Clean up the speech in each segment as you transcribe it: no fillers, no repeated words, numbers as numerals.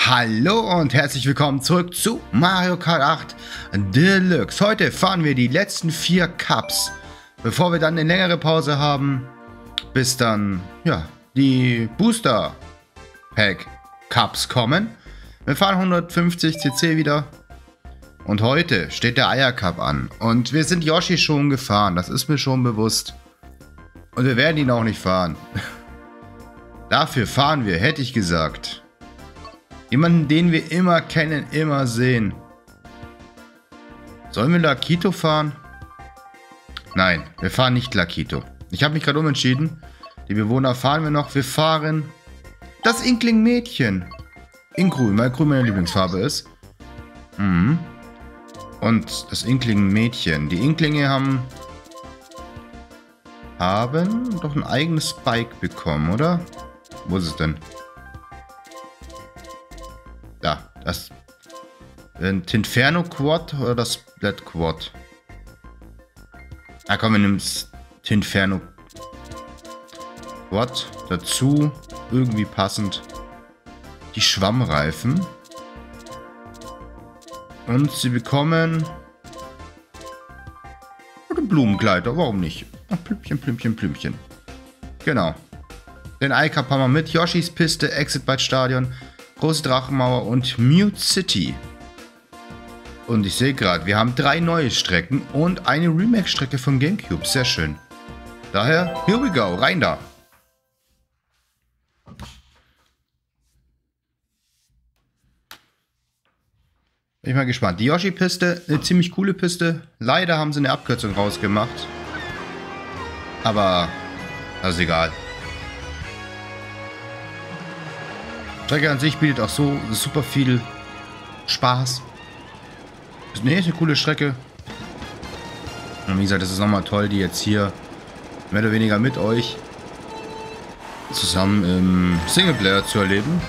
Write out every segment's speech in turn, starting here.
Hallo und herzlich willkommen zurück zu Mario Kart 8 Deluxe. Heute fahren wir die letzten 4 Cups, bevor wir dann eine längere Pause haben, bis dann, ja, die Booster Pack Cups kommen. Wir fahren 150 cc wieder und heute steht der Eier Cup an. Und wir sind Yoshi schon gefahren, das ist mir schon bewusst. Und wir werden ihn auch nicht fahren. Dafür fahren wir, hätte ich gesagt, jemanden, den wir immer kennen, immer sehen. Sollen wir Lakitu fahren? Nein, wir fahren nicht Lakitu. Ich habe mich gerade umentschieden. Die Bewohner fahren wir noch. Wir fahren das Inkling-Mädchen. In grün, weil grün meine Lieblingsfarbe ist. Und das Inkling-Mädchen. Die Inklinge haben doch ein eigenes Bike bekommen, oder? Wo ist es denn? Da, das Tinferno Quad oder das Splat Quad? Ah komm, wir nehmen das Tinferno Quad dazu, irgendwie passend die Schwammreifen. Und sie bekommen einen Blumenkleider, warum nicht? Ach, Blümchen, Blümchen, Blümchen. Genau. Den iCup haben wir mit Yoshis Piste, Exit Bite Stadion, Große Drachenmauer und Mute City. Und ich sehe gerade, wir haben 3 neue Strecken und eine Remake-Strecke von GameCube. Sehr schön. Daher, here we go, rein da. Bin ich mal gespannt. Die Yoshi-Piste, eine ziemlich coole Piste. Leider haben sie eine Abkürzung rausgemacht. Aber, das ist egal. Die Strecke an sich bietet auch so super viel Spaß. Ne, ist eine coole Strecke. Und wie gesagt, es ist nochmal toll, die jetzt hier mehr oder weniger mit euch zusammen im Singleplayer zu erleben.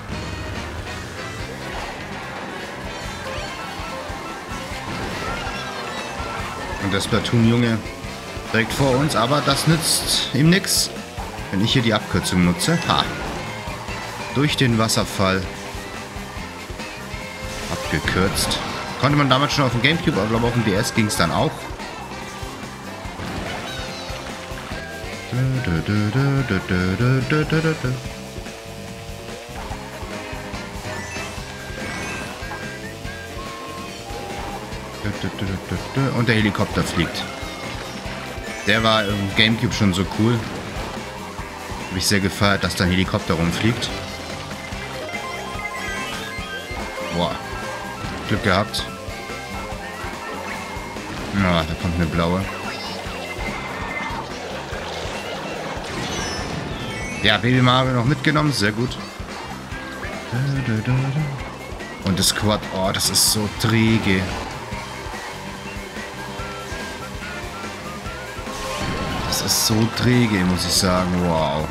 Und der Splatoon-Junge direkt vor uns, aber das nützt ihm nichts, wenn ich hier die Abkürzung nutze. Ha! Durch den Wasserfall abgekürzt. Konnte man damals schon auf dem GameCube, aber glaube auf dem DS ging es dann auch. Und der Helikopter fliegt. Der war im GameCube schon so cool. Habe ich sehr gefeiert, dass da ein Helikopter rumfliegt. Boah. Glück gehabt. Ja, da kommt eine blaue. Ja, Baby Mario noch mitgenommen. Sehr gut. Und das Quad. Oh, das ist so träge. Das ist so träge, muss ich sagen. Wow.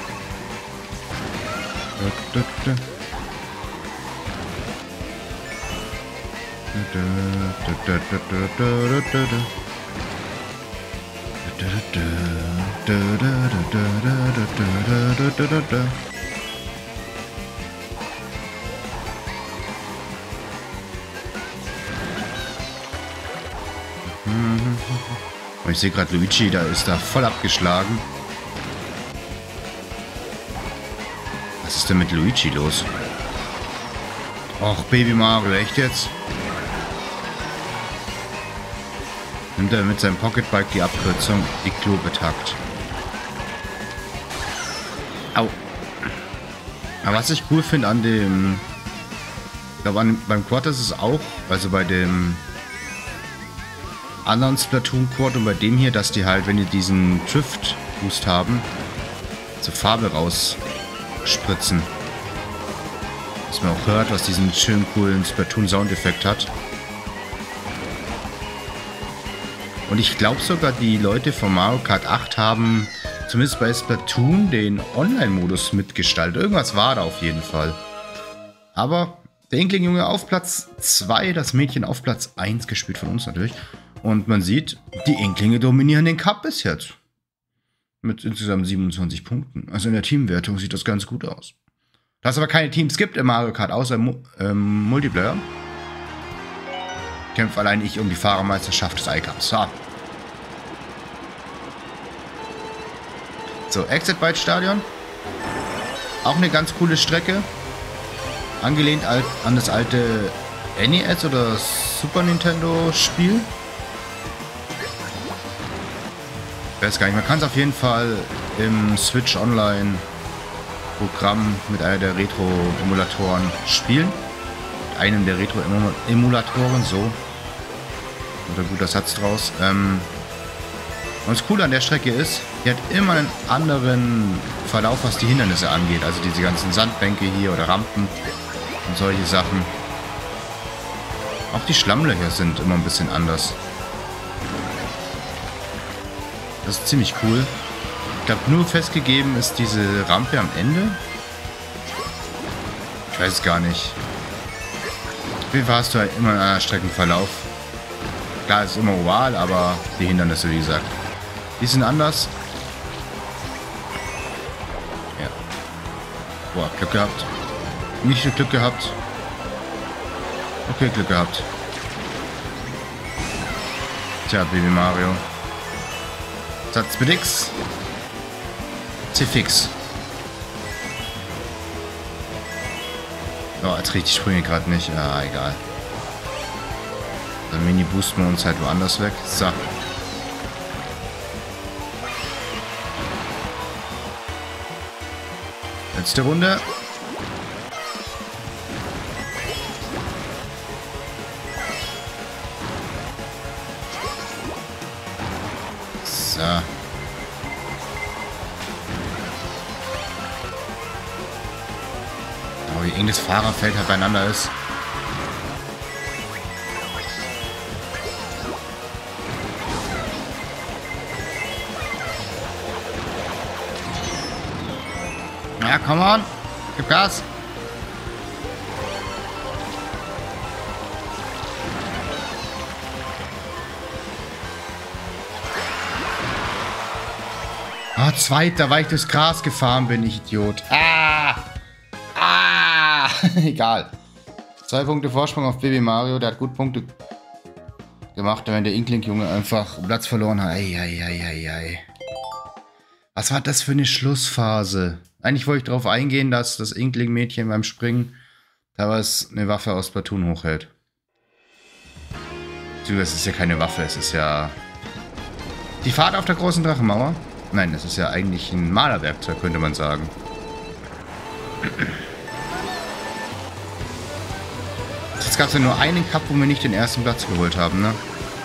Ich sehe gerade Luigi, da ist da voll abgeschlagen. Was ist denn mit Luigi los? Och, Baby Mario, echt jetzt? Nimmt er mit seinem Pocketbike die Abkürzung Iglo betakt. Au. Aber was ich cool finde an dem... Ich glaube, beim Quad ist es auch, also bei dem anderen Splatoon Quad und bei dem hier, dass die halt, wenn die diesen Drift Boost haben, zur Farbe rausspritzen. Dass man auch hört, was diesen schönen coolen Splatoon Soundeffekt hat. Und ich glaube sogar, die Leute von Mario Kart 8 haben zumindest bei Splatoon den Online-Modus mitgestaltet. Irgendwas war da auf jeden Fall. Aber der Inkling-Junge auf Platz 2, das Mädchen auf Platz 1, gespielt von uns natürlich. Und man sieht, die Inklinge dominieren den Cup bis jetzt. Mit insgesamt 27 Punkten. Also in der Teamwertung sieht das ganz gut aus. Da es aber keine Teams gibt im Mario Kart, außer im Multiplayer, kämpfe allein ich um die Fahrermeisterschaft des iCups. So, Exit Bike Stadion. Auch eine ganz coole Strecke. Angelehnt an das alte NES oder Super Nintendo Spiel. Ich weiß gar nicht, man kann es auf jeden Fall im Switch Online Programm mit einer der Retro-Emulatoren spielen. Mit einem der Retro-Emulatoren, so. Oder guter Satz draus. Und das Coole an der Strecke ist, die hat immer einen anderen Verlauf, was die Hindernisse angeht. Also diese ganzen Sandbänke hier oder Rampen und solche Sachen. Auch die Schlammlöcher sind immer ein bisschen anders. Das ist ziemlich cool. Ich glaube, nur festgegeben ist diese Rampe am Ende. Ich weiß es gar nicht. Auf jeden Fall hast du halt immer einen anderen Streckenverlauf. Klar, es ist immer oval, aber die Hindernisse, wie gesagt, die sind anders. Ja. Boah, Glück gehabt. Nicht so Glück gehabt. Okay, Glück gehabt. Tja, Baby Mario. Satz mit X. C-Fix. Oh, jetzt richtig Sprünge gerade nicht. Ah, egal. Dann Mini boosten wir uns halt woanders weg. So. Letzte Runde. So. Oh, wie eng das Fahrerfeld halt beieinander ist. Ja, come on. Gib Gas. Ah, Zweiter, weil ich durchs Gras gefahren bin, ich Idiot. Egal. 2 Punkte Vorsprung auf Baby Mario. Der hat gut Punkte gemacht, wenn der Inkling-Junge einfach Platz verloren hat. Eieieiei. Was war das für eine Schlussphase? Eigentlich wollte ich darauf eingehen, dass das Inkling-Mädchen beim Springen teilweise eine Waffe aus Splatoon hochhält. Es ist ja keine Waffe, es ist ja die Fahrt auf der großen Drachenmauer. Nein, das ist ja eigentlich ein Malerwerkzeug, könnte man sagen. Jetzt gab es ja nur einen Cup, wo wir nicht den ersten Platz geholt haben, ne?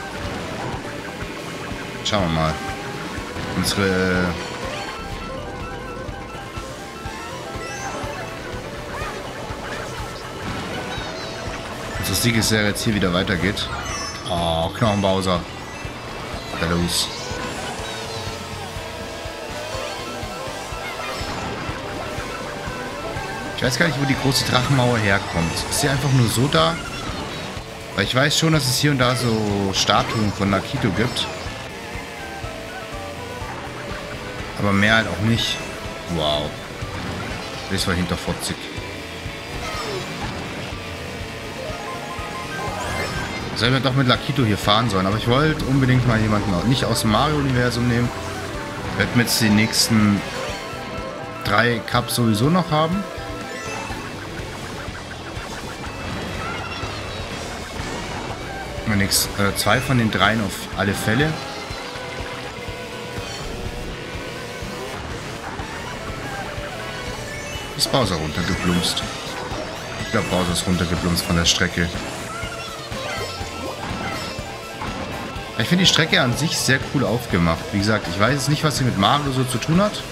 Schauen wir mal. Unsere Siegesserie jetzt hier wieder weitergeht. Oh, Knochenbowser. Da los. Ich weiß gar nicht, wo die große Drachenmauer herkommt. Ist sie einfach nur so da? Weil ich weiß schon, dass es hier und da so Statuen von Lakitu gibt. Aber mehr halt auch nicht. Wow. Das war hinterfotzig. Sollen wir doch mit Lakitu hier fahren sollen. Aber ich wollte unbedingt mal jemanden nicht aus dem Mario-Universum nehmen. Werden wir jetzt die nächsten 3 Cups sowieso noch haben. Nix, 2 von den 3 auf alle Fälle. Ist Bowser runtergeplumpst. Ich glaube, Bowser ist runtergeplumpst von der Strecke. Ich finde die Strecke an sich sehr cool aufgemacht. Wie gesagt, ich weiß jetzt nicht, was sie mit Mario so zu tun hat.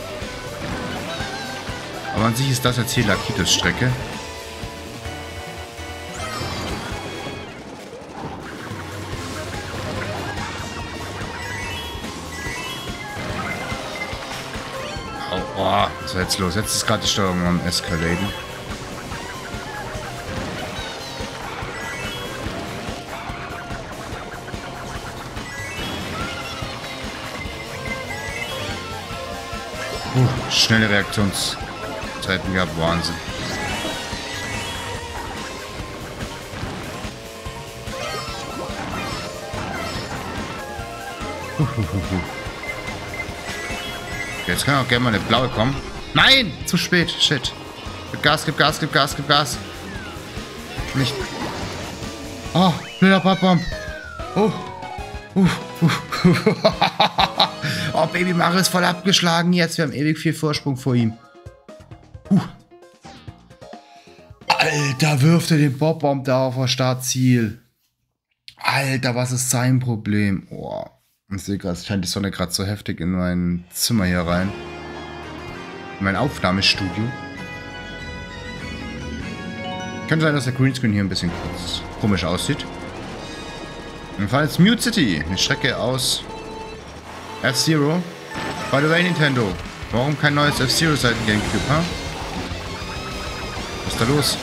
Aber an sich ist das jetzt hier Lakitus Strecke. Oh, was ist jetzt los? Jetzt ist gerade die Steuerung am Escaladen. Schnelle Reaktionszeit auftreten gehabt. Wahnsinn. Jetzt kann auch gerne mal eine blaue kommen. Nein! Zu spät. Shit. Gib Gas, gib Gas, gib Gas, gib Gas. Nicht. Oh, blöder Pop-Bomb. Oh. Oh, Baby Mario ist voll abgeschlagen jetzt. Wir haben ewig viel Vorsprung vor ihm. Alter, wirft er den Pop-Bomb da auf das Startziel. Alter, was ist sein Problem? Oh. Ich sehe gerade, es scheint die Sonne gerade so heftig in mein Zimmer hier rein. In mein Aufnahmestudio. Könnte sein, dass der Greenscreen hier ein bisschen komisch aussieht. Wir fahren jetzt Mute City. Eine Strecke aus F-Zero. By the way, Nintendo. Warum kein neues F-Zero seit dem Gamecube, ha? Was ist da los?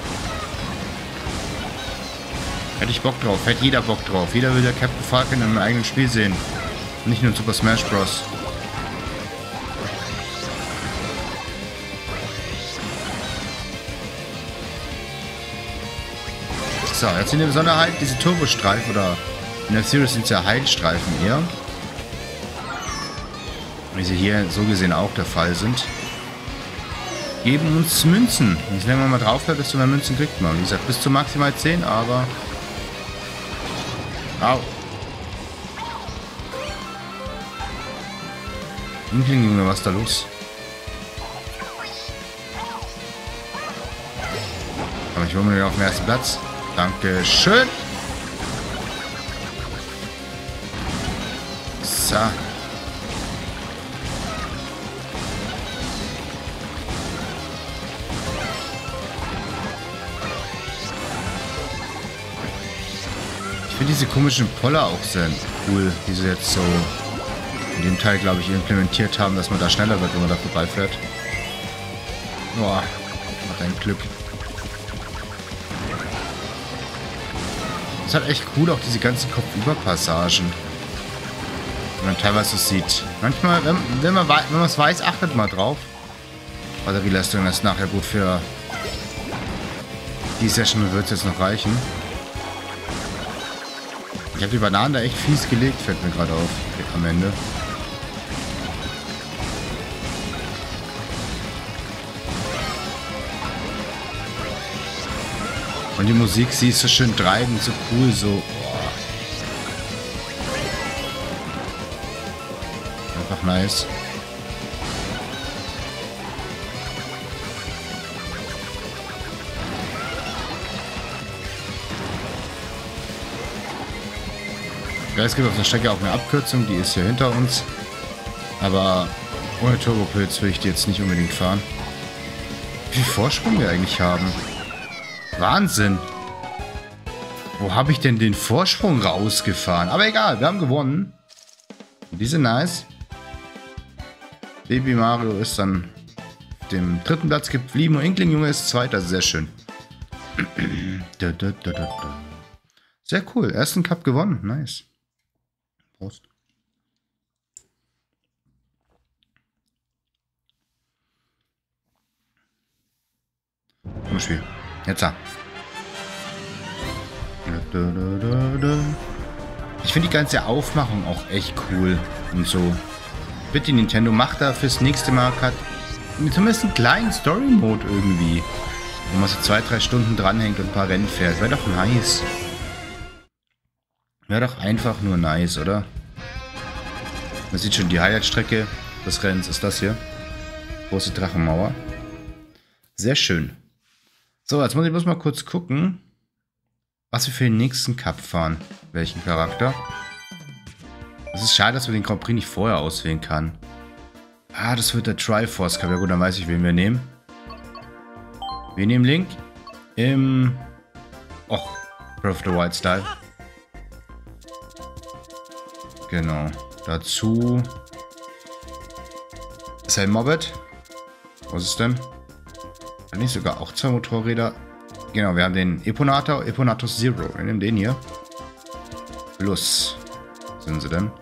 Hätte ich Bock drauf. Hätte jeder Bock drauf. Jeder will ja Captain Falcon in einem eigenen Spiel sehen. Nicht nur in Super Smash Bros. So, jetzt sind die Besonderheit, diese Turbostreifen, oder in der Series sind es ja Heilstreifen eher. Wie sie hier so gesehen auch der Fall sind. Geben uns Münzen. Je länger man mal drauf bleibt, desto mehr Münzen kriegt man. Wie gesagt, bis zu maximal 10, aber... Au. Inkling, Junge, was ist da los? Aber ich hole mir auf den ersten Platz. Dankeschön. So. Ich finde diese komischen Poller auch sehr cool, die sie jetzt so in dem Teil, glaube ich, implementiert haben, dass man da schneller wird, wenn man da vorbeifährt. Boah, macht ein Glück. Es ist halt echt cool, auch diese ganzen Kopfüberpassagen. Wenn man teilweise sieht. Manchmal, wenn man es weiß, achtet mal drauf. Batterieleistung ist nachher gut für die Session, wird es jetzt noch reichen. Ich habe die Bananen da echt fies gelegt, fällt mir gerade auf am Ende. Und die Musik, sie ist so schön treibend, so cool, so... Boah. Einfach nice. Ja, es gibt auf der Strecke auch eine Abkürzung, die ist hier hinter uns. Aber ohne Turbopilz will ich die jetzt nicht unbedingt fahren. Wie viel Vorsprung wir eigentlich haben. Wahnsinn. Wo habe ich denn den Vorsprung rausgefahren? Aber egal, wir haben gewonnen. Die sind nice. Baby Mario ist dann auf dem 3. Platz geblieben und Inkling Junge ist 2. Sehr schön. Sehr cool. Ersten Cup gewonnen. Nice. Prost. Komm, Spiel. Jetzt da. Ich finde die ganze Aufmachung auch echt cool und so. Bitte Nintendo, macht da fürs nächste Mal zumindest einen kleinen Story-Mode irgendwie. Wo man so 2-3 Stunden dranhängt und ein paar Rennen fährt. Wäre doch nice. Wäre doch einfach nur nice, oder? Man sieht schon die Highlight-Strecke des Rennens ist das hier. Große Drachenmauer. Sehr schön. So, jetzt muss ich bloß mal kurz gucken, was wir für den nächsten Cup fahren. Welchen Charakter. Es ist schade, dass man den Grand Prix nicht vorher auswählen kann. Ah, das wird der Triforce Cup. Ja gut, dann weiß ich, wen wir nehmen. Wir nehmen Link im... Och, Breath of the Wild Style. Genau. Dazu... Sam Mobbet. Was ist denn? Hat nicht sogar auch 2 Motorräder? Genau, wir haben den Eponator Zero. Wir nehmen den hier. Plus. Was sind sie denn?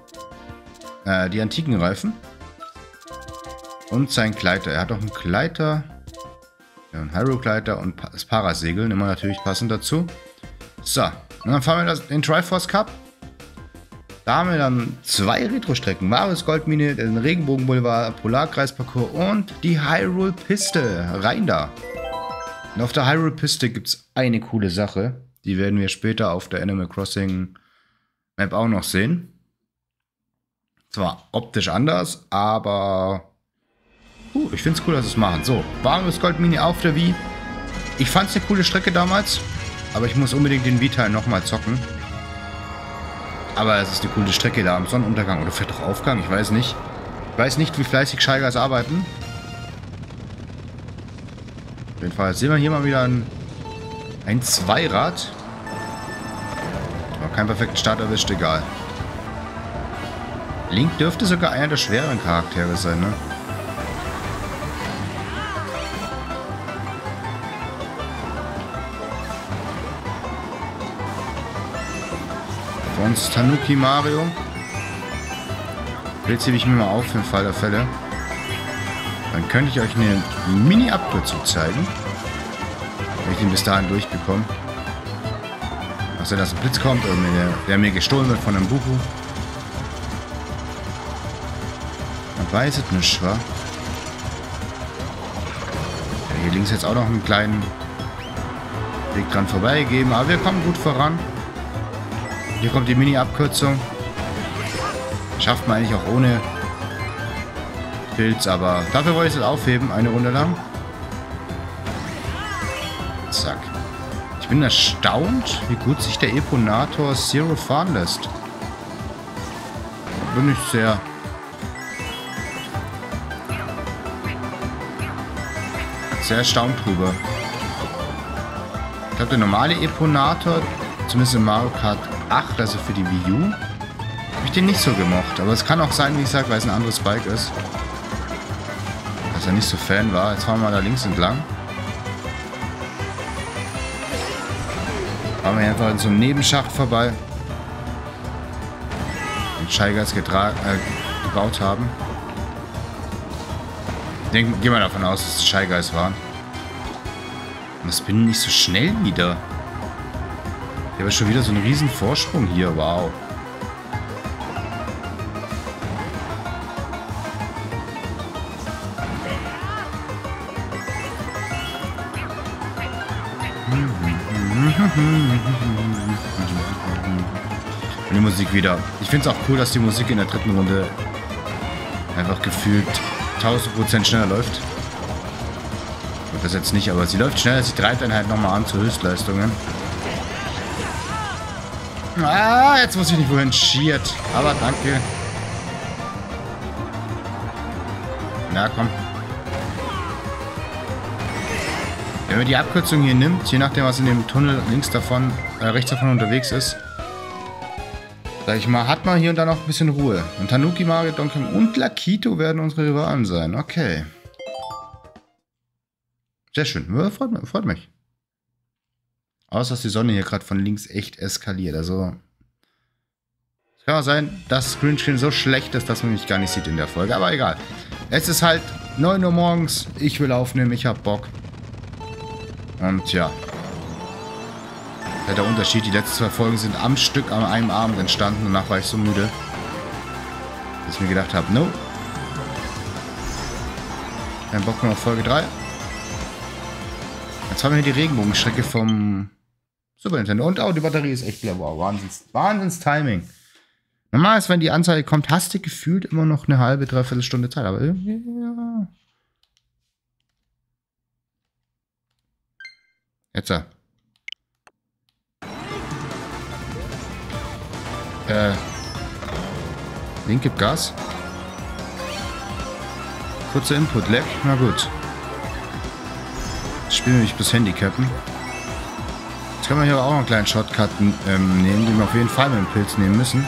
Die antiken Reifen. Und sein Gleiter. Er hat auch einen Gleiter. Ja, ein Hyrule-Gleiter und das Parasegeln, immer natürlich passend dazu. So, und dann fahren wir den Triforce Cup. Da haben wir dann 2 Retro-Strecken. Marius Goldmine, den Regenbogen-Boulevard, Polarkreisparcours und die Hyrule-Piste. Rein da. Und auf der Hyrule-Piste gibt es eine coole Sache. Die werden wir später auf der Animal Crossing Map auch noch sehen. Zwar optisch anders, aber ich finde es cool, dass sie es machen. So, Marius Goldmine auf der Wii. Ich fand es eine coole Strecke damals, aber ich muss unbedingt den Wii-Teil nochmal zocken. Aber es ist eine coole Strecke da am Sonnenuntergang oder vielleicht auch Aufgang, ich weiß nicht. Ich weiß nicht, wie fleißig Shy Guys arbeiten. Auf jeden Fall sehen wir hier mal wieder ein Zweirad. Aber keinen perfekten Start erwischt, egal. Link dürfte sogar einer der schwereren Charaktere sein, ne? Sonst Tanuki Mario. Jetzt hebe ich mir mal auf für den Fall der Fälle. Dann könnte ich euch eine Mini-Abkürzung zeigen. Wenn ich den bis dahin durchbekomme. Also, dass ein Blitz kommt und der mir gestohlen wird von einem Buchu. Man weiß es nicht, wa? Ja, hier links jetzt auch noch einen kleinen Weg dran vorbeigegeben, aber wir kommen gut voran. Hier kommt die Mini-Abkürzung. Schafft man eigentlich auch ohne Pilz, aber dafür wollte ich es aufheben, eine Runde lang. Zack. Ich bin erstaunt, wie gut sich der Eponator Zero fahren lässt. Da bin ich sehr erstaunt drüber. Ich glaube, der normale Eponator, zumindest in Mario Kart 8, also für die Wii U, habe ich den nicht so gemocht. Aber es kann auch sein, wie ich sage, weil es ein anderes Bike ist. Dass er nicht so Fan war. Jetzt fahren wir da links entlang. Fahren wir einfach in so einem Nebenschacht vorbei. Den Shy Guys gebaut haben. Gehen wir davon aus, dass es Shy Guys waren. Und das bin nicht so schnell wieder. Ich habe schon wieder so einen riesen Vorsprung hier. Wow. Und die Musik wieder. Ich finde es auch cool, dass die Musik in der dritten Runde einfach gefühlt 1000% schneller läuft. Und das jetzt nicht, aber sie läuft schneller. Sie treibt dann halt nochmal an zu Höchstleistungen. Ah, jetzt muss ich nicht wohin schiert. Aber danke. Na komm. Wenn man die Abkürzung hier nimmt, je nachdem was in dem Tunnel rechts davon unterwegs ist, sag ich mal, hat man hier und da noch ein bisschen Ruhe. Und Tanuki, Mario, Donkey und Lakitu werden unsere Rivalen sein. Okay. Sehr schön. Ja, freut mich. Außer, dass die Sonne hier gerade von links echt eskaliert. Also, es kann auch sein, dass das Greenscreen so schlecht ist, dass man mich gar nicht sieht in der Folge. Aber egal. Es ist halt 9 Uhr morgens. Ich will aufnehmen. Ich hab Bock. Und ja. Der Unterschied. Die letzten 2 Folgen sind am Stück an einem Abend entstanden. Danach war ich so müde, dass ich mir gedacht habe, no. Kein Bock mehr auf Folge 3. Jetzt haben wir hier die Regenbogenstrecke vom Super Nintendo. Und auch die Batterie ist echt leer. Wow, Wahnsinns-Timing. Normal ist, wenn die Anzeige kommt, hast du gefühlt immer noch eine halbe, dreiviertel Stunde Zeit. Aber irgendwie, ja. Jetzt. Link gibt Gas. Kurzer Input-Lag. Na gut. Das Spiel will ich bis Handicappen. Jetzt können wir hier auch noch einen kleinen Shortcut nehmen, den wir auf jeden Fall mit dem Pilz nehmen müssen.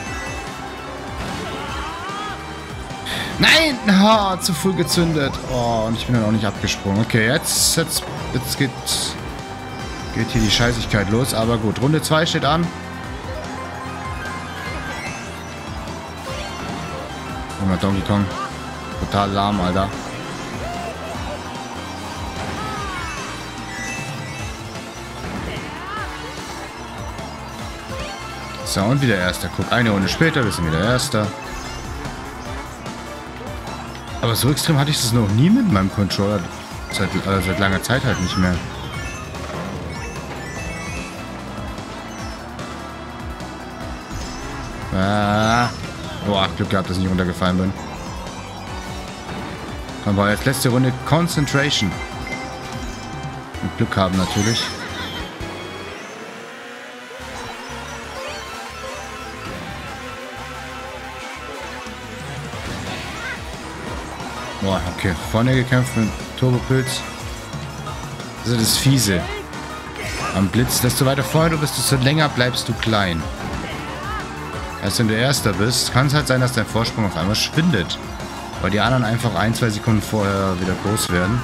Nein! Oh, zu früh gezündet. Oh, und ich bin dann auch nicht abgesprungen. Okay, jetzt geht hier die Scheißigkeit los. Aber gut, Runde 2 steht an. Guck mal, Donkey Kong. Total lahm, Alter. So, und wieder Erster. Guck, eine Runde später, wir sind wieder Erster. Aber so extrem hatte ich das noch nie mit meinem Controller. Seit langer Zeit halt nicht mehr. Ah. Boah, Glück gehabt, dass ich nicht runtergefallen bin. Aber jetzt letzte Runde Concentration. Und Glück haben natürlich. Boah, okay. Vorne gekämpft mit Turbopilz. Das ist das Fiese. Am Blitz, desto weiter vorne du bist, desto länger bleibst du klein. Erst wenn du Erster bist, kann es halt sein, dass dein Vorsprung auf einmal schwindet. Weil die anderen einfach 1-2 Sekunden vorher wieder groß werden.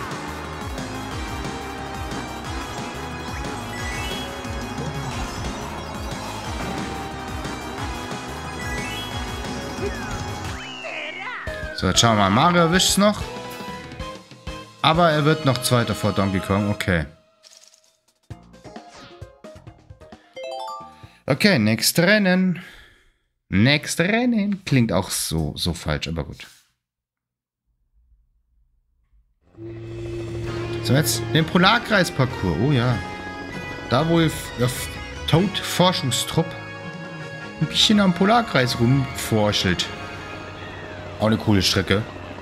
So, jetzt schauen wir mal. Mario erwischt es noch. Aber er wird noch Zweiter vor Donkey Kong. Okay. Okay, nächstes Rennen. Nächstes Rennen. Klingt auch so falsch, aber gut. So, jetzt den Polarkreis-Parcours. Oh ja. Da, wo ihr Toad-Forschungstrupp ein bisschen am Polarkreis rumforschelt. Auch eine coole Strecke.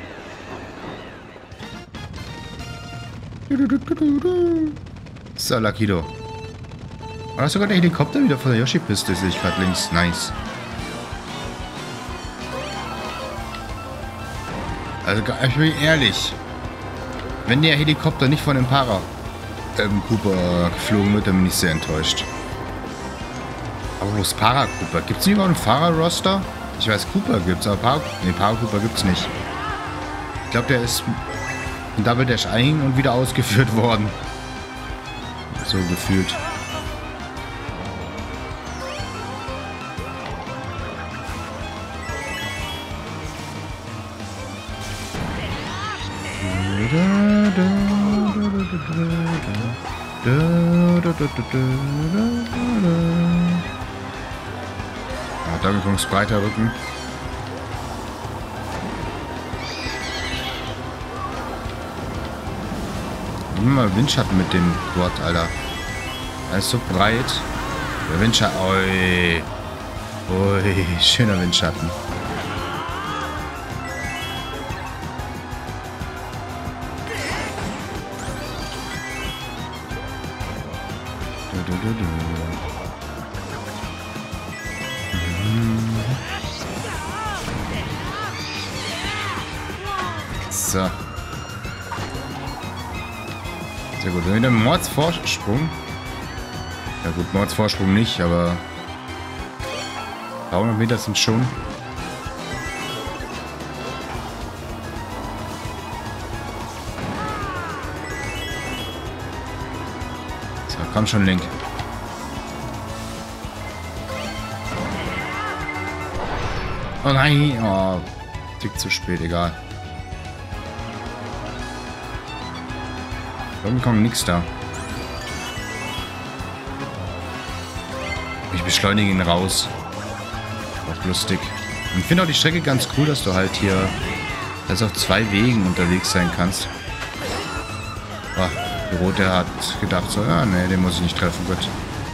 So, Lakido. Oh, da ist sogar der Helikopter wieder von der Yoshi-Piste, sehe ich gerade links. Nice. Also, ich bin ehrlich. Wenn der Helikopter nicht von dem Para-Cooper geflogen wird, dann bin ich sehr enttäuscht. Aber wo ist Para-Cooper? Gibt es nicht überhaupt einen Fahrer-Roster? Ich weiß, Cooper gibt's, aber Para-Cooper gibt's nicht. Ich glaube, der ist in Double Dash ein und wieder ausgeführt worden. So gefühlt. Donkey Kongs breiter Rücken. Immer Windschatten mit dem Quad, Alter. Er ist so breit. Der Windschatten. Ui. Ui, schöner Windschatten. So. Sehr gut. Wieder Mordsvorsprung. Ja gut, Mordsvorsprung nicht, aber 300 Meter sind schon. So, komm schon, Link. Oh nein, oh, Tick zu spät, egal. Donkey Kong nix da. Ich beschleunige ihn raus. Auch lustig. Und ich finde auch die Strecke ganz cool, dass du halt hier auf 2 Wegen unterwegs sein kannst. Oh, die Rote hat gedacht so, ja, nee, den muss ich nicht treffen, gut.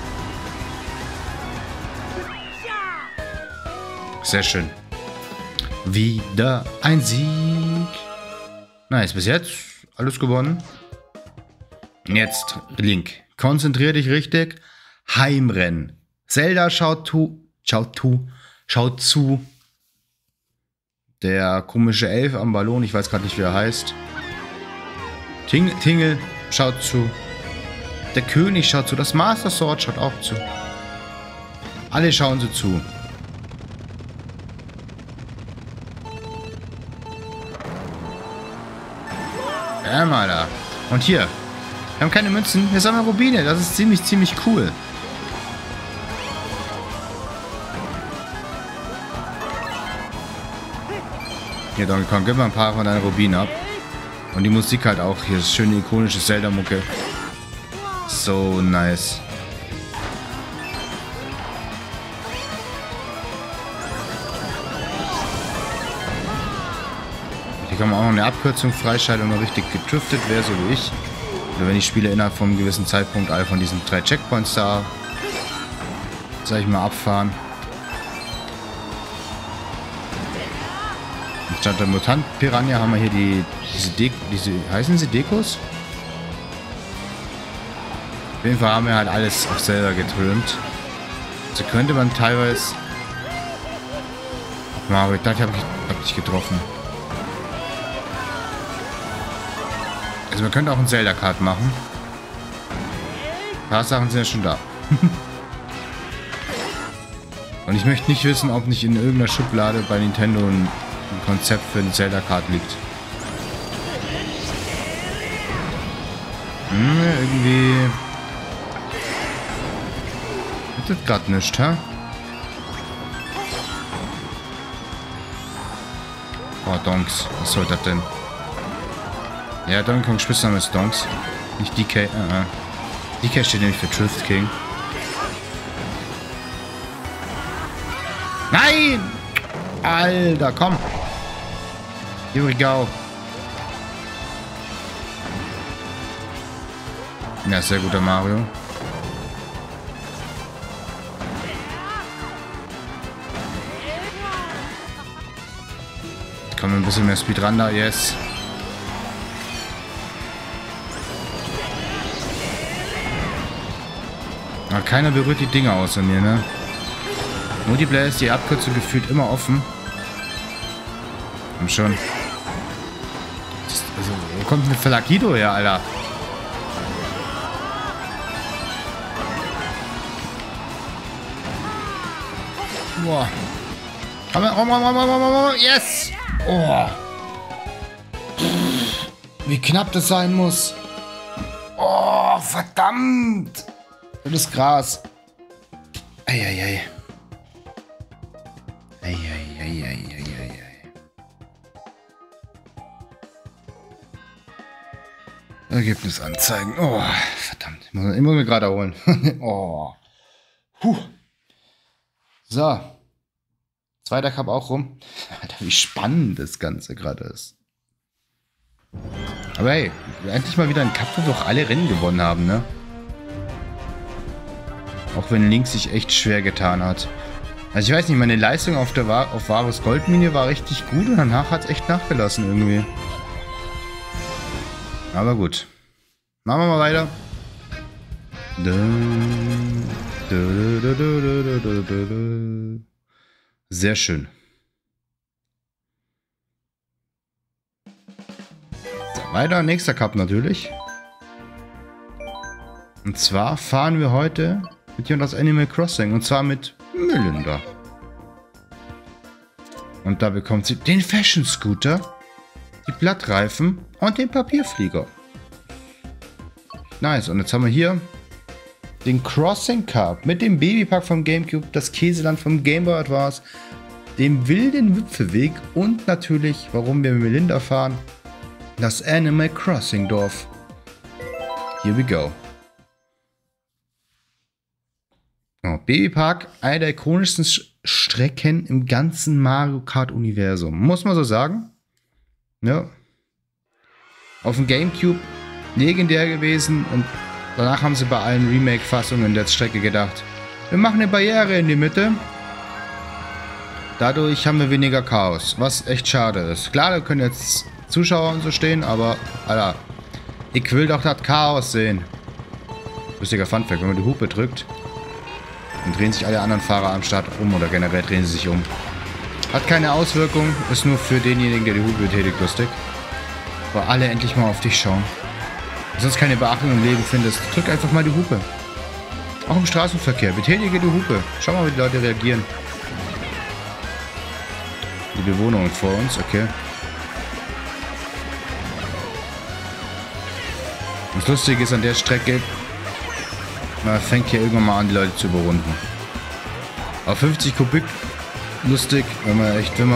Sehr schön. Wieder ein Sieg. Nice, bis jetzt alles gewonnen. Jetzt, Link, konzentrier dich richtig. Heimrennen. Zelda schaut zu. Der komische Elf am Ballon, ich weiß gerade nicht, wie er heißt. Tingle schaut zu. Der König schaut zu. Das Master Sword schaut auch zu. Alle schauen sie zu. Ja, mal da. Und hier. Wir haben keine Münzen, wir sammeln Rubine. Das ist ziemlich cool. Hier, Donkey Kong, gib mal ein paar von deinen Rubinen ab. Und die Musik halt auch. Hier ist schöne ikonische Zelda-Mucke. So nice. kann man auch noch eine Abkürzung freischalten, wenn man richtig gedriftet wäre, so wie ich. Oder wenn ich Spiele innerhalb von einem gewissen Zeitpunkt alle von diesen 3 Checkpoints da, sag ich mal, abfahren. Statt der Mutant-Piranha haben wir hier diese heißen sie Dekos? Auf jeden Fall haben wir halt alles auf selber getrömt. So könnte man teilweise... Mario, ich dachte, ich hab dich getroffen. Also man könnte auch einen Zelda-Card machen. Ein paar Sachen sind ja schon da. Und ich möchte nicht wissen, ob nicht in irgendeiner Schublade bei Nintendo ein Konzept für eine Zelda-Card liegt. Irgendwie... Das ist gerade nichts, hä? Oh, Donks. Was soll das denn? Ja, Donkey Kong Spitzname ist Donks. Nicht DK. DK steht nämlich für Drift King. Nein! Alter, komm! Here we go. Ja, sehr guter Mario. Kommen ein bisschen mehr Speed ran da, yes. Aber keiner berührt die Dinger außer mir, ne? Multiplayer ist die Abkürzung gefühlt immer offen. Komm schon. Also, wo kommt denn Falakido her, Alter? Boah. Yes! Oh. Wie knapp das sein muss. Oh, verdammt. Das ist Gras. Eieiei. Eieiei. Ergebnis anzeigen. Oh, verdammt. Ich muss mir gerade holen. Oh. Puh. So. Zweiter Cup auch rum. Alter, wie spannend das Ganze gerade ist. Aber hey, endlich mal wieder ein Cup, wo wir auch alle Rennen gewonnen haben, ne? Auch wenn Link sich echt schwer getan hat. Also ich weiß nicht, meine Leistung auf Varus Goldmine war richtig gut und danach hat es echt nachgelassen irgendwie. Aber gut. Machen wir mal weiter. Sehr schön. So, weiter, nächster Cup natürlich. Und zwar fahren wir heute mit hier das Animal Crossing. Und zwar mit Melinda. Und da bekommt sie den Fashion Scooter, die Blattreifen und den Papierflieger. Nice. Und jetzt haben wir hier den Crossing Cup mit dem Babypack vom Gamecube, das Käseland vom Game Boy Advance, dem wilden Wipfelweg und natürlich, warum wir mit Melinda fahren, das Animal Crossing Dorf. Here we go. Oh, Babypark, eine der ikonischsten Strecken im ganzen Mario Kart Universum. Muss man so sagen. Ja. Auf dem Gamecube legendär gewesen und danach haben sie bei allen Remake-Fassungen der Strecke gedacht, wir machen eine Barriere in die Mitte. Dadurch haben wir weniger Chaos, was echt schade ist. Klar, da können jetzt Zuschauer und so stehen, aber Alter, ich will doch das Chaos sehen. Lustiger Funfact, wenn man die Hupe drückt, dann drehen sich alle anderen Fahrer am Start um oder generell drehen sie sich um. Hat keine Auswirkung, ist nur für denjenigen, der die Hupe betätigt, lustig. Aber alle endlich mal auf dich schauen. Wenn du sonst keine Beachtung im Leben findest, drück einfach mal die Hupe. Auch im Straßenverkehr, betätige die Hupe. Schau mal, wie die Leute reagieren. Die Bewohner vor uns, okay. Das Lustige ist an der Strecke, man fängt hier irgendwann mal an, die Leute zu überrunden. Auf 50 Kubik, lustig, wenn man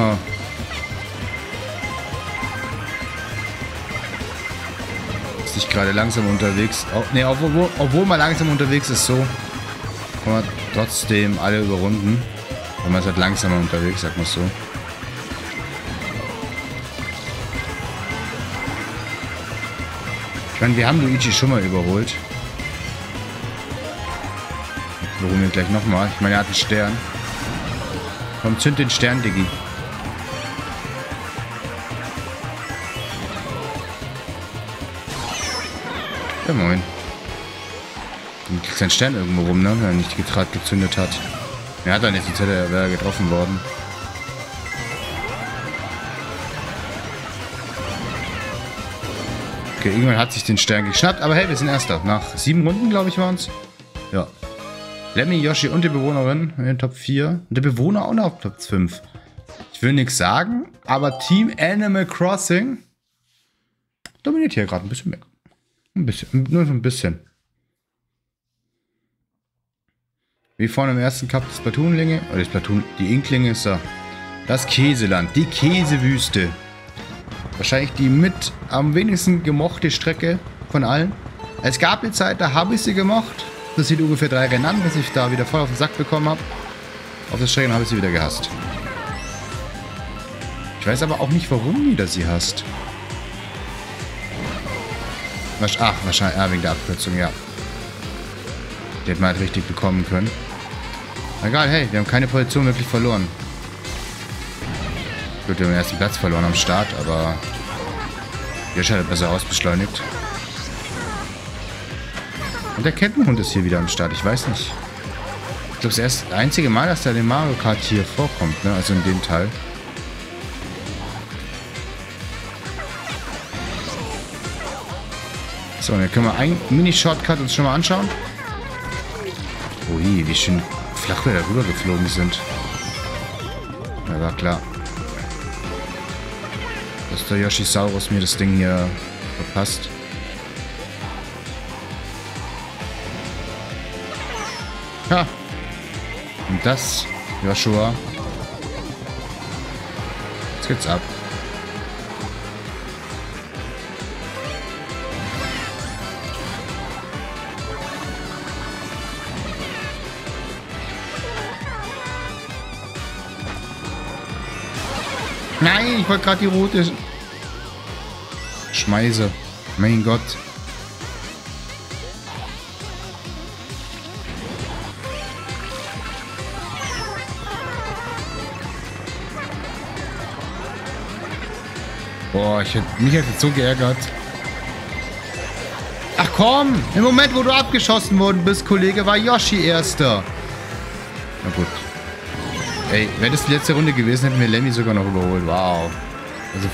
ist nicht gerade langsam unterwegs. Obwohl man langsam unterwegs ist, so kann man trotzdem alle überrunden. Wenn man ist halt langsamer unterwegs, sagt man so. meine, wir haben Luigi schon mal überholt. Jetzt überholen wir gleich nochmal. Ich meine, er hat einen Stern. Komm, zünd den Stern, Diggi. Ja, moin. Dann kriegt sein Stern irgendwo rum, ne? Wenn er nicht gerade gezündet hat. Er hat er nicht, sonst wäre er getroffen worden. Okay, irgendwann hat sich den Stern geschnappt. Aber hey, wir sind Erster. Nach 7 Runden, glaube ich, waren es. Ja. Lemmy, Yoshi und die Bewohnerin in den Top 4. Und der Bewohner auch noch auf Top 5. Ich will nichts sagen, aber Team Animal Crossing dominiert hier gerade ein bisschen mehr. Ein bisschen, nur so ein bisschen. Wie vorne im ersten Cup das Splatoon-Linge, oder das Splatoon, die Inklinge ist da. Das Käseland, die Käsewüste. Wahrscheinlich die mit am wenigsten gemochte Strecke von allen. Es gab eine Zeit, da habe ich sie gemocht. Das sieht ungefähr 3 Rennen an, bis ich da wieder voll auf den Sack bekommen habe. Auf der Strecke habe ich sie wieder gehasst. Ich weiß aber auch nicht, warum Nida sie hasst. Ach, wahrscheinlich wegen der Abkürzung, ja. Die hätten wir halt richtig bekommen können. Egal, hey, wir haben keine Position wirklich verloren. Gut, wir haben den ersten Platz verloren am Start, aber Josh hat besser ausbeschleunigt. Und der Kettenhund ist hier wieder am Start, ich weiß nicht. Ich glaube, das ist das einzige Mal, dass der in Mario Kart hier vorkommt, ne? Also in dem Teil. So, dann können wir einen Mini-Shortcut uns schon mal anschauen. Ui, wie schön flach wir da rüber geflogen sind. Ja, war klar. Dass der Yoshisaurus mir das Ding hier verpasst. Ha! Und das, Joshua. Jetzt geht's ab. Nein, ich wollte gerade die rote Schmeiße. Mein Gott. Boah, mich hätte so geärgert. Ach komm, im Moment, wo du abgeschossen worden bist, Kollege, war Yoshi Erster. Na gut. Ey, wäre das die letzte Runde gewesen, hätten wir Lemmy sogar noch überholt. Wow. Also.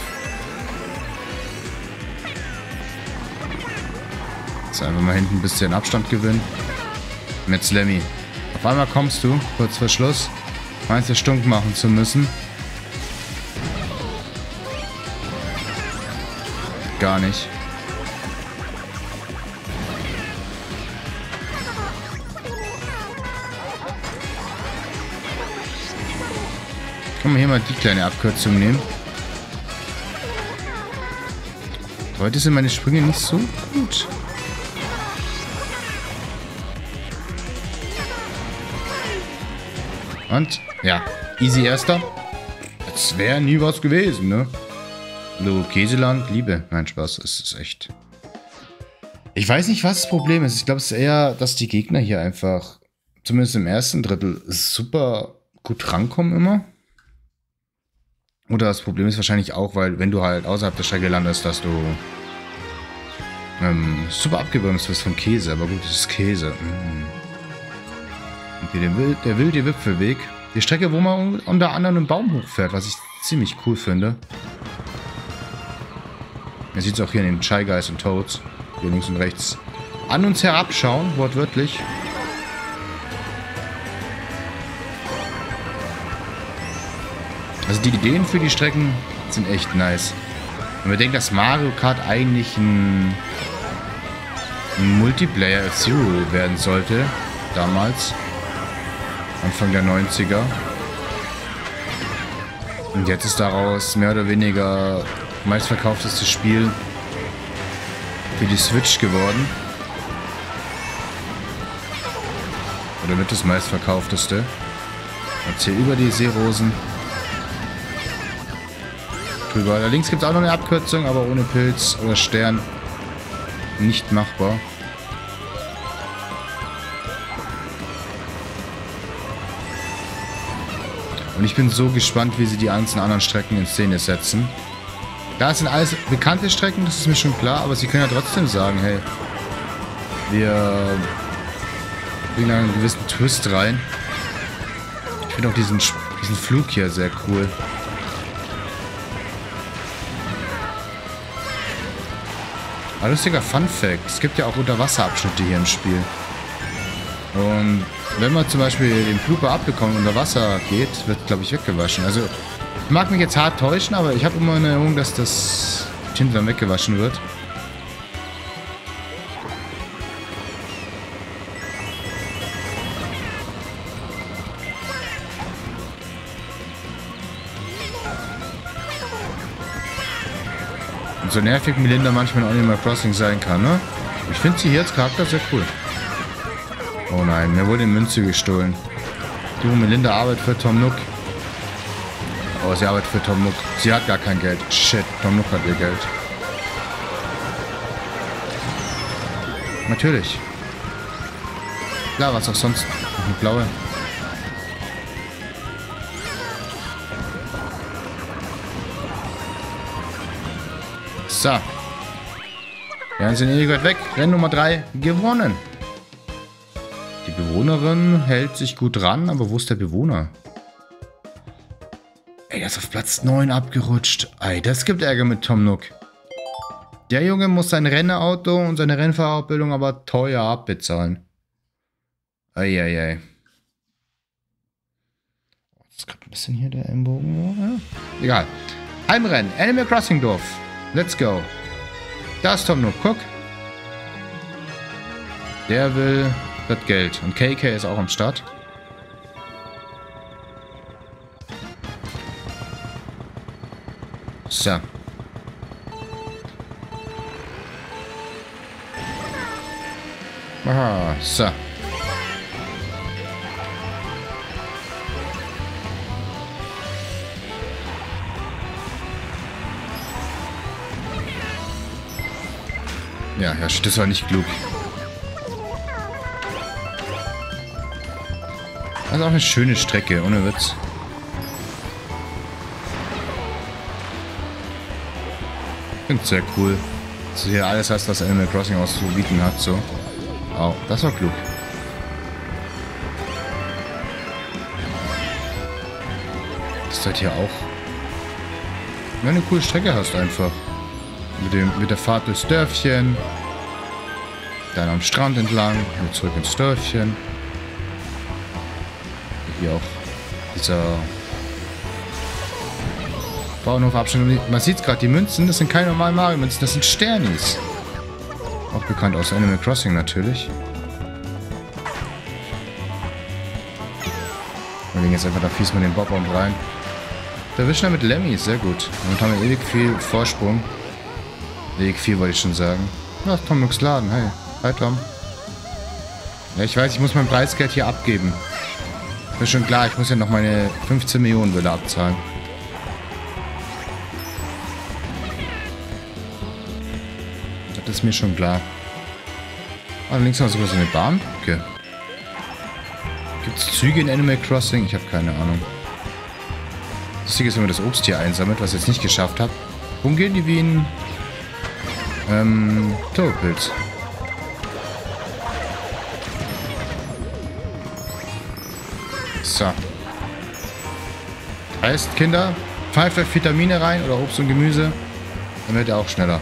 Jetzt einfach mal hinten ein bisschen Abstand gewinnen. Mit Lemmy. Auf einmal kommst du, kurz vor Schluss, meinst du stunk machen zu müssen. Gar nicht. Kann man hier mal die kleine Abkürzung nehmen. Heute sind meine Sprünge nicht so gut. Und, ja, easy Erster. Als wäre nie was gewesen, ne? Hallo, Käseland, Liebe. Nein, Spaß, es ist echt. Ich weiß nicht, was das Problem ist. Ich glaube, es ist eher, dass die Gegner hier einfach, zumindest im ersten Drittel, super gut rankommen immer. Oder das Problem ist wahrscheinlich auch, weil wenn du halt außerhalb der Strecke landest, dass du super abgebremst wirst vom Käse. Aber gut, das ist Käse. Okay, der wilde Wipfelweg. Die Strecke, wo man unter anderem einen Baum hochfährt, was ich ziemlich cool finde. Man sieht es auch hier in den Shy Guys und Toads, hier links und rechts an uns herabschauen, wortwörtlich. Also die Ideen für die Strecken sind echt nice. Wenn man denkt, dass Mario Kart eigentlich ein Multiplayer F-Zero werden sollte, damals, Anfang der 90er. Und jetzt ist daraus mehr oder weniger meistverkauftestes Spiel für die Switch geworden. Oder mit das meistverkaufteste. Jetzt hier über die Seerosen drüber. Da links gibt es auch noch eine Abkürzung, aber ohne Pilz oder Stern. nicht machbar. Und ich bin so gespannt, wie sie die einzelnen anderen Strecken in Szene setzen. Da sind alles bekannte Strecken, das ist mir schon klar, aber sie können ja trotzdem sagen, hey, wir bringen einen gewissen Twist rein. Ich finde auch diesen Flug hier sehr cool. Aber lustiger Fun-Fact, es gibt ja auch Unterwasserabschnitte hier im Spiel. Und wenn man zum Beispiel den Flug abbekommt und unter Wasser geht, wird, glaube ich, weggewaschen. Also, ich mag mich jetzt hart täuschen, aber ich habe immer eine Erinnerung, dass das Tinte dann weggewaschen wird. Und so nervig Melinda manchmal in Animal Crossing sein kann, ne? Ich finde sie hier als Charakter sehr cool. Oh nein, mir wurde eine Münze gestohlen. Du, Melinda arbeitet für Tom Nook. Oh, sie arbeitet für Tom Nook. Sie hat gar kein Geld. Shit, Tom Nook hat ihr Geld. Natürlich. Klar, was auch sonst. Eine blaue. So. Wir sind ewig weit weg. Rennen Nummer 3 gewonnen. Die Bewohnerin hält sich gut ran, aber wo ist der Bewohner? Ey, der ist auf Platz 9 abgerutscht. Ey, das gibt Ärger mit Tom Nook. Der Junge muss sein Rennauto und seine Rennfahrerbildung aber teuer abbezahlen. Eieiei. Das ist gerade ein bisschen hier der Ellenbogen. Ja. Egal. Heimrennen. Animal Crossing Dorf. Let's go. Da ist Tom Nook. Guck. Der will das Geld. Und KK ist auch am Start. So. Aha, so. Ja, das war nicht klug. Das ist auch eine schöne Strecke, ohne Witz. Ich finde es sehr cool. Dass du hier alles hast, was Animal Crossing auch zu bieten hat, so. Oh, das war klug. Das ist hier auch. Wenn du eine coole Strecke hast einfach. Mit der Fahrt durchs Dörfchen. Dann am Strand entlang. Und zurück ins Dörfchen. Hier auch dieser Bauernhofabschnitt. Man sieht gerade, die Münzen, das sind keine normalen Mario-Münzen, das sind Sternis. Auch bekannt aus Animal Crossing natürlich. Wir legen jetzt einfach da fies mal den Bob-Bomb rein. Da wischen wir mit Lemmy, sehr gut. Und haben wir ewig viel Vorsprung. Ewig viel wollte ich schon sagen. Ja, Tom Nooks Laden, hey. Hi Tom. Ja, ich weiß, ich muss mein Preisgeld hier abgeben. Ist schon klar, ich muss ja noch meine 15 Millionen Wille abzahlen. Das ist mir schon klar. Ah, links haben wir sogar so eine Bahn. Okay. Gibt es Züge in Animal Crossing? Ich habe keine Ahnung. Lustig ist, wenn man das Obst hier einsammelt, was ich jetzt nicht geschafft habe. Worum gehen die wie ein Turbopilz? So. Heißt, Kinder, pfeift Vitamine rein oder Obst und Gemüse, dann wird er auch schneller.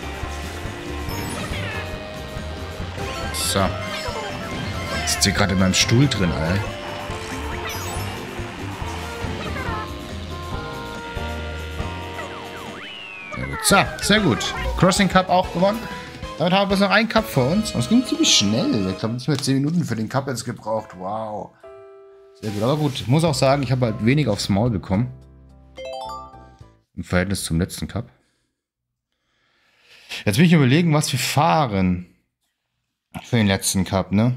So. Ich sitze hier gerade in meinem Stuhl drin, ey. Sehr gut. So, sehr gut. Crossing Cup auch gewonnen. Damit haben wir bloß noch einen Cup vor uns. Und es ging ziemlich schnell. Ich glaube, nicht mehr 10 Minuten für den Cup jetzt gebraucht. Wow. Sehr gut. Aber gut, ich muss auch sagen, ich habe halt wenig aufs Maul bekommen. Im Verhältnis zum letzten Cup. Jetzt will ich überlegen, was wir fahren. Für den letzten Cup, ne?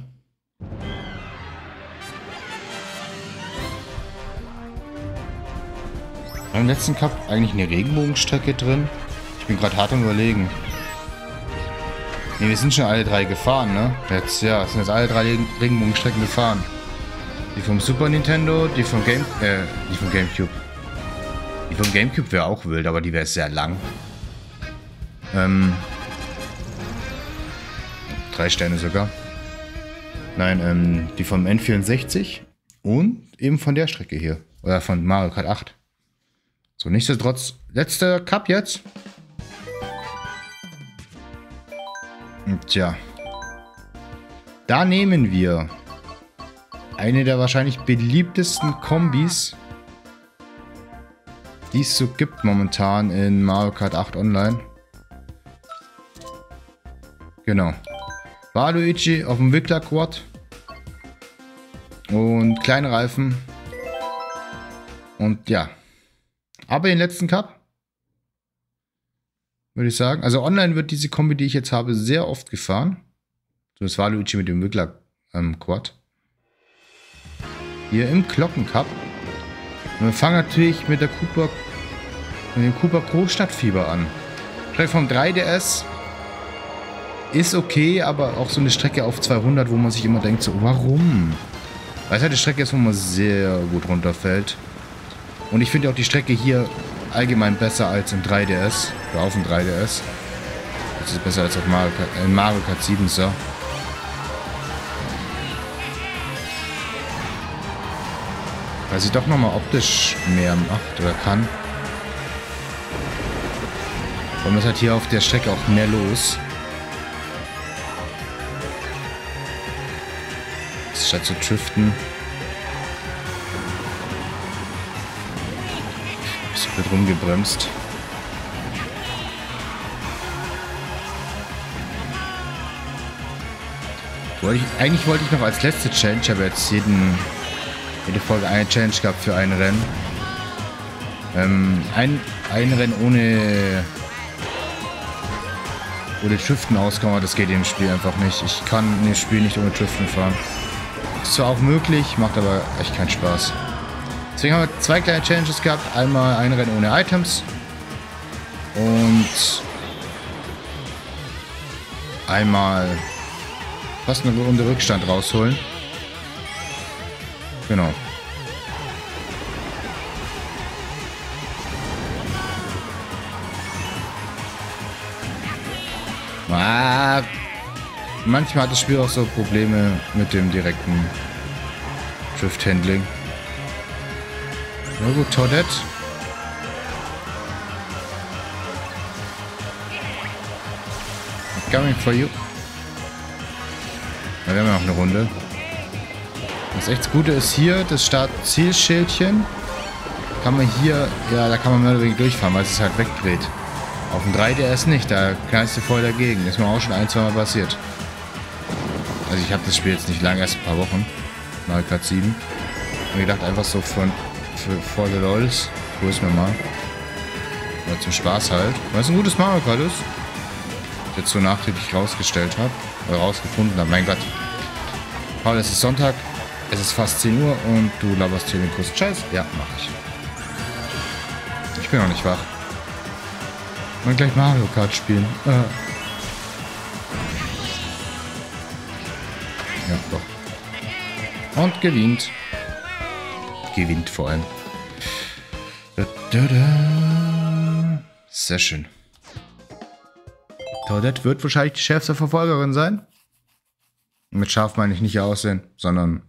Im letzten Cup eigentlich eine Regenbogenstrecke drin. Ich bin gerade hart am Überlegen. Ne, wir sind schon alle 3 gefahren, ne? Jetzt, ja, sind jetzt alle 3 Regenbogenstrecken gefahren. Die vom Super Nintendo, die vom Gamecube. Die vom Gamecube wäre auch wild, aber die wäre sehr lang. 3 Sterne sogar. Nein, die vom N64 und eben von der Strecke hier. Oder von Mario Kart 8. So, nichtsdestotrotz, letzter Cup jetzt. Und ja. Da nehmen wir eine der wahrscheinlich beliebtesten Kombis, die es so gibt momentan in Mario Kart 8 Online. Genau. Waluigi auf dem Wickler-Quad. Und kleine Reifen. Und ja. Aber den letzten Cup. Würde ich sagen. Also online wird diese Kombi, die ich jetzt habe, sehr oft gefahren. So das Waluigi mit dem Wickler-Quad. Hier im Glockencup. Und wir fangen natürlich mit dem Koopa Großstadtfieber an. Strecke vom 3DS. Ist okay, aber auch so eine Strecke auf 200, wo man sich immer denkt, so, warum? Weil es halt eine Strecke ist, wo man sehr gut runterfällt. Und ich finde auch die Strecke hier allgemein besser als im 3DS. Oder auf dem 3DS. Das ist besser als auf Mario Kart 7, so. Weil sie doch nochmal optisch mehr macht oder kann. Und es hat hier auf der Strecke auch mehr los. Statt zu driften. Es wird rumgebremst. Eigentlich wollte ich noch als letzte Challenge, ich habe jetzt jede Folge eine Challenge gehabt für ein Rennen. Ein Rennen ohne Driften auskommen, aber das geht im Spiel einfach nicht. Ich kann in dem Spiel nicht ohne Driften fahren. Ist zwar auch möglich, macht aber echt keinen Spaß. Deswegen haben wir 2 kleine Challenges gehabt. Einmal ein Rennen ohne Items. Und einmal fast eine Runde Rückstand rausholen. Genau. Manchmal hat das Spiel auch so Probleme mit dem direkten Drift-Handling. Na gut, Toadette. Coming for you. Ja, wir haben ja noch eine Runde. Das echt Gute ist hier, das Start-Zielschildchen. Kann man hier, ja, da kann man mehr oder weniger durchfahren, weil es halt wegdreht. Auf dem 3DS nicht, da knallst du voll dagegen. Ist mir auch schon 1-2 Mal passiert. Also ich habe das Spiel jetzt nicht lange, erst ein paar Wochen. Mario Kart 7. Und ich dachte einfach so für the Lols. Wo ist mir mal? Oder zum Spaß halt. Weil es ein gutes Mario Kart ist. Ich jetzt so nachträglich rausgestellt habe. Oder rausgefunden habe. Mein Gott. Paul, es ist Sonntag. Es ist fast 10 Uhr und du laberst hier den Kuss. Scheiß. Ja, mach ich. Ich bin noch nicht wach. Und gleich Mario Kart spielen. Ja, doch. Und gewinnt. Gewinnt vor allem. Sehr schön. Toadette wird wahrscheinlich die schärfste Verfolgerin sein. Mit scharf meine ich nicht ihr Aussehen, sondern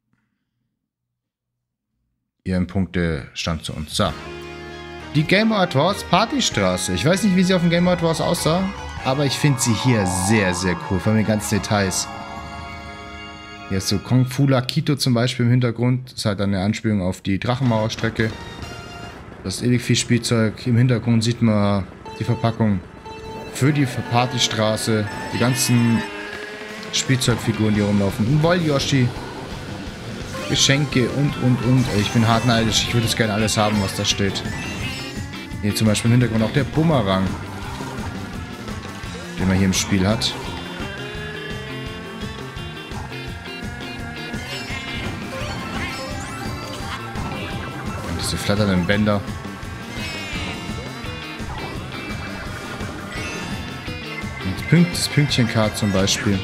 ihren Punktestand zu uns. So. Die Game Boy Advance Partystraße. Ich weiß nicht, wie sie auf dem Game Boy Advance aussah, aber ich finde sie hier sehr, sehr cool. Von den ganzen Details. Hier ist so Kung Fu Lakito zum Beispiel im Hintergrund. Das ist halt eine Anspielung auf die Drachenmauerstrecke. Das ist ewig viel Spielzeug. Im Hintergrund sieht man die Verpackung für die Partystraße. Die ganzen Spielzeugfiguren, die rumlaufen. Ein Woll-Yoshi. Geschenke und. Ich bin hart neidisch. Ich würde es gerne alles haben, was da steht. Hier zum Beispiel im Hintergrund auch der Bumerang, den man hier im Spiel hat. Und diese flatternden Bänder. Und das Pünktchenkart zum Beispiel.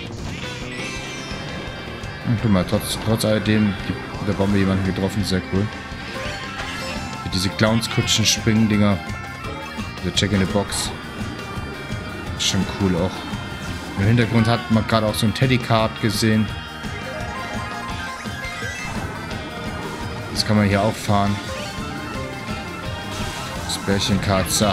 Und guck mal, trotz alledem mit der Bombe jemanden getroffen, sehr cool. Diese Clownskutschen, Springdinger. Dieser Check in the Box. Ist schon cool auch. Im Hintergrund hat man gerade auch so ein Teddy-Card gesehen. Das kann man hier auch fahren. Das Bärchenkart, so.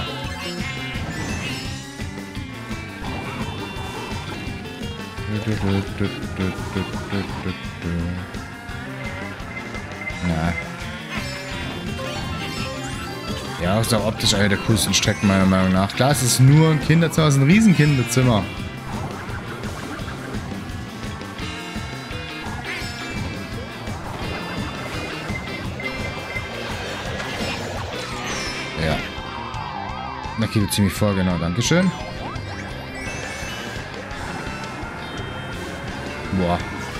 Na. Ja, ist auch optisch eine der coolsten Strecken meiner Meinung nach. Klar, es ist nur ein Kinderzimmer, es ist ein riesen Kinderzimmer. Ja. Na, geht ziemlich vor, genau, dankeschön. Boah.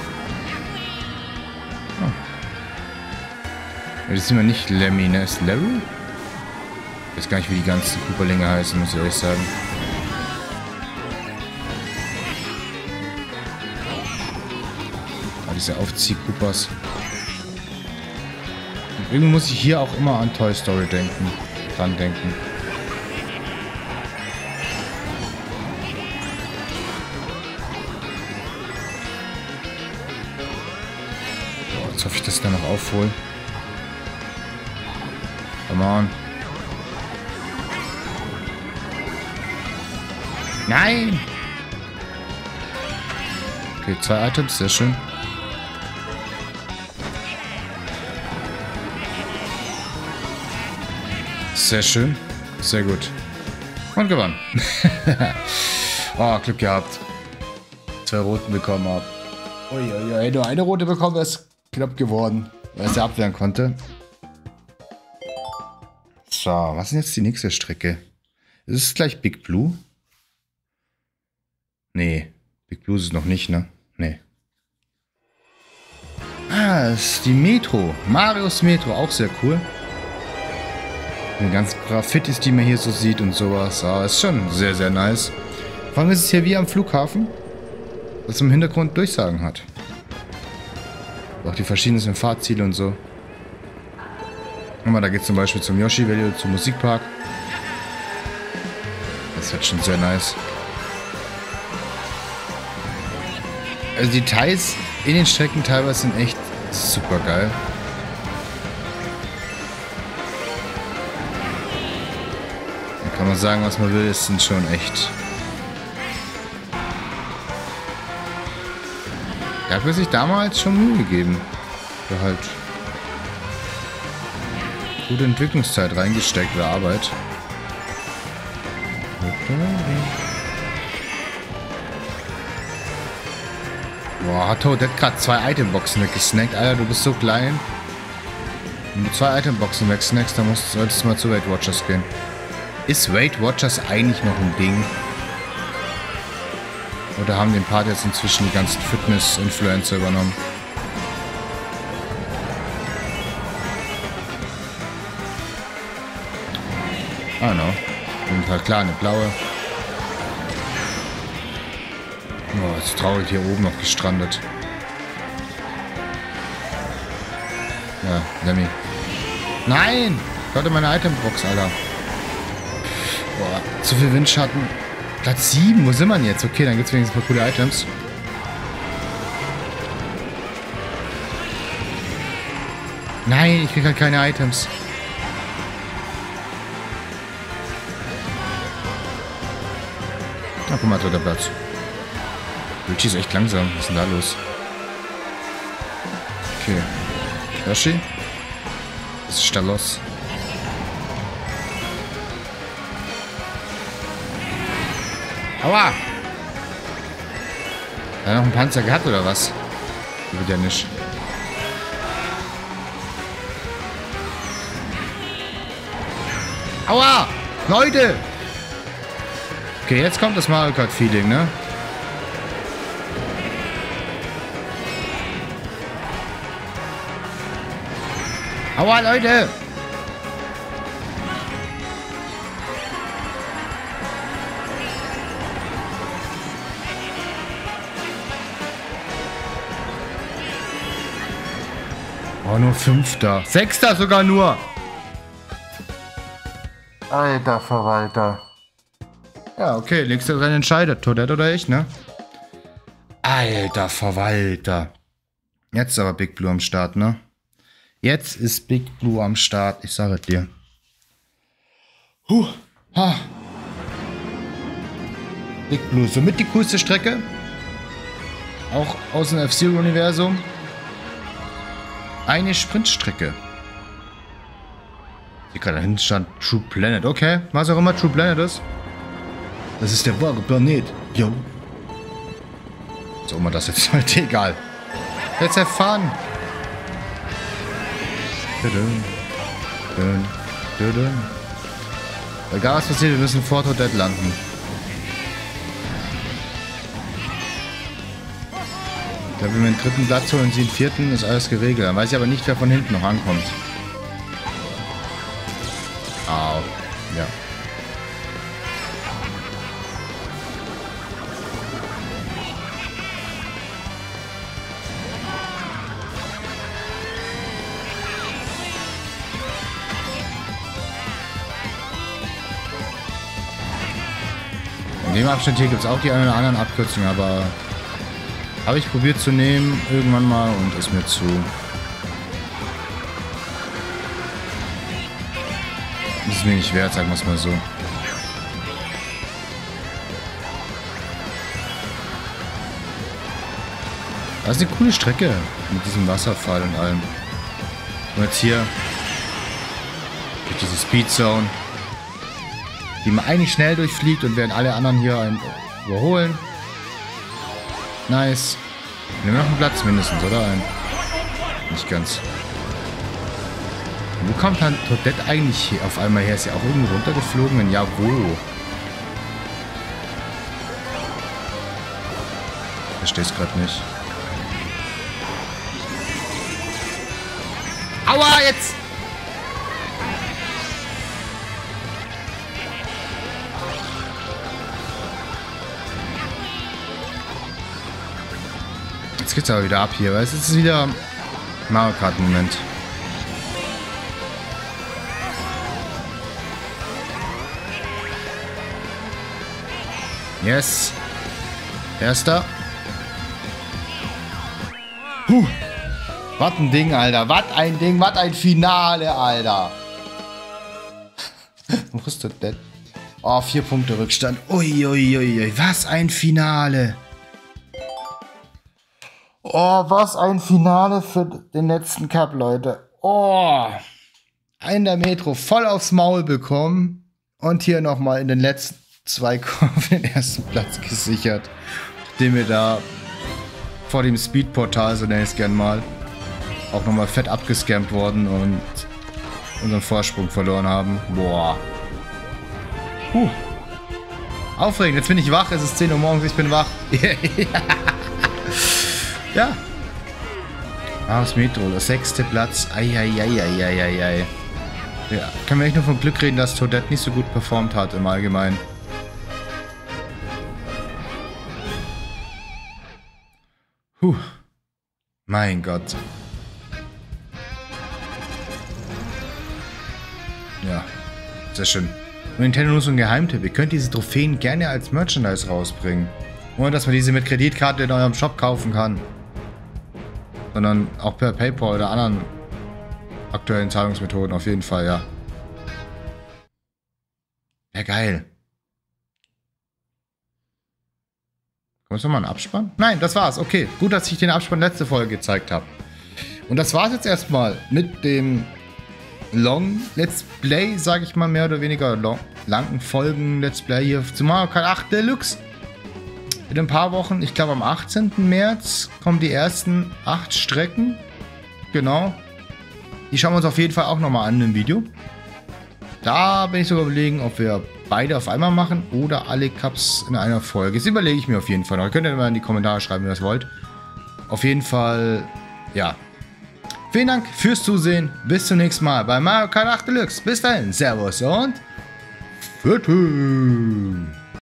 Oh. Das ist immer nicht Lemmy, ne? Ist Larry? Ich weiß gar nicht, wie die ganzen Cooperlinge heißen, muss ich ehrlich sagen. Aber diese Aufzieh-Coopers. Irgendwie muss ich hier auch immer an Toy Story dran denken. So, jetzt hoffe ich, dass ich da noch aufhole. Come on. Nein! Okay, 2 Items, sehr schön. Sehr schön. Sehr gut. Und gewonnen. Oh, Glück gehabt. 2 Roten bekommen habe. Uiuiui, nur eine Rote bekommen, ist knapp geworden, weil er abwehren konnte. So, was ist denn jetzt die nächste Strecke? Ist es gleich Big Blue? Nee, Big Blue ist es noch nicht, ne? Nee. Ah, das ist die Metro. Marios Metro, auch sehr cool. Die ganzen Graffitis, die man hier so sieht und sowas. Ah, ist schon sehr, sehr nice. Vor allem ist es hier wie am Flughafen, das im Hintergrund Durchsagen hat. Auch die verschiedenen Fahrziele und so. Guck mal, da geht es zum Beispiel zum Yoshi Valley, zum Musikpark. Das wird schon sehr nice. Also die Details in den Strecken teilweise sind echt super geil. Da kann man sagen, was man will, es sind schon echt. Er hat mir sich damals schon Mühe gegeben. Für halt gute Entwicklungszeit reingesteckt oder Arbeit. Boah, hat Toadette gerade 2 Itemboxen weggesnackt. Alter, du bist so klein. Wenn du 2 Itemboxen wegsnackst, dann solltest du mal zu Weight Watchers gehen. Ist Weight Watchers eigentlich noch ein Ding? Oder haben den Part jetzt inzwischen die ganzen Fitness-Influencer übernommen? Ah, no. Und halt klar, eine blaue. Oh, ist traurig, hier oben noch gestrandet. Ja, Lemmy. Nein! Ich hatte meine Itembox, Alter. Boah, zu viel Windschatten. Platz 7, wo sind wir denn jetzt? Okay, dann gibt es wenigstens ein paar coole Items. Nein, ich krieg halt keine Items. Na, guck mal, dritter Platz. Luigi ist echt langsam. Was ist denn da los? Okay. Yoshi? Was ist da los? Aua! Hat er noch einen Panzer gehabt oder was? Wird ja nicht. Aua! Leute! Okay, jetzt kommt das Mario Kart Feeling, ne? Aua, Leute! Oh, nur 5. 6. sogar nur. Alter Verwalter. Ja, okay, nächster Rennen entscheidet. Toadette oder ich, ne? Alter Verwalter. Jetzt ist aber Big Blue am Start, ne? Jetzt ist Big Blue am Start. Ich sage es dir. Ha. Big Blue, somit die coolste Strecke. Auch aus dem F-Zero-Universum. Eine Sprintstrecke. Hier gerade dahinten stand True Planet. Okay, was auch immer True Planet ist. Das ist der wahre Planet. Yo. So, immer das jetzt halt egal. Jetzt erfahren. Egal was passiert, wir müssen vor Toadette landen. Ich glaube, wenn wir den 3. Platz holen und sie den 4., ist alles geregelt. Dann weiß ich aber nicht, wer von hinten noch ankommt. Au. Ja. In dem Abschnitt hier gibt es auch die einen oder anderen Abkürzungen, aber habe ich probiert zu nehmen irgendwann mal und ist mir zu. Das ist mir nicht wert, sagen wir es mal so. Das ist eine coole Strecke mit diesem Wasserfall und allem. Und jetzt hier durch diese Speedzone, die man eigentlich schnell durchfliegt und werden alle anderen hier einen überholen. Nice. Wir haben noch einen Platz mindestens, oder? Nicht ganz. Wo kommt dann Toadette eigentlich hier auf einmal her? Ist ja auch irgendwo runtergeflogen? Wenn ja, wo? Ich verstehe es gerade nicht. Aua, jetzt! Jetzt geht's aber wieder ab hier, weil es ist wieder Mario Kart Moment. Yes. Erster. Was ein Ding, Alter. Was ein Ding. Was ein Finale, Alter. Wo ist das denn? Oh, 4 Punkte Rückstand. Uiuiui. Was ein Finale. Oh, was ein Finale für den letzten Cup, Leute. Oh. Einen der Metro voll aufs Maul bekommen. Und hier nochmal in den letzten 2 auf den ersten Platz gesichert. Den wir da vor dem Speedportal, so nenne ich es gern mal, auch nochmal fett abgescampt worden und unseren Vorsprung verloren haben. Boah. Aufregend, jetzt bin ich wach, es ist 10 Uhr morgens, ich bin wach. Ja. Das Metro, das 6. Platz. Eieieiei. Ja, können wir echt nur vom Glück reden, dass Toadette nicht so gut performt hat im Allgemeinen. Mein Gott. Ja, sehr schön. Und Nintendo nur so ein Geheimtipp. Ihr könnt diese Trophäen gerne als Merchandise rausbringen. Ohne dass man diese mit Kreditkarte in eurem Shop kaufen kann. Sondern auch per PayPal oder anderen aktuellen Zahlungsmethoden auf jeden Fall, ja. Ja, geil. Kommt nochmal ein Abspann? Nein, das war's. Okay, gut, dass ich den Abspann letzte Folge gezeigt habe. Und das war's jetzt erstmal mit dem Long Let's Play, sage ich mal, mehr oder weniger langen Folgen Let's Play hier zu Mario Kart 8 Deluxe. In ein paar Wochen, ich glaube am 18. März, kommen die ersten 8 Strecken. Genau. Die schauen wir uns auf jeden Fall auch nochmal an im Video. Da bin ich sogar überlegen, ob wir beide auf einmal machen oder alle Cups in einer Folge. Das überlege ich mir auf jeden Fall noch. Ihr könnt ja mal in die Kommentare schreiben, wenn ihr das wollt. Auf jeden Fall, ja. Vielen Dank fürs Zusehen. Bis zum nächsten Mal bei Mario Kart 8 Deluxe. Bis dahin, Servus und Pfiat.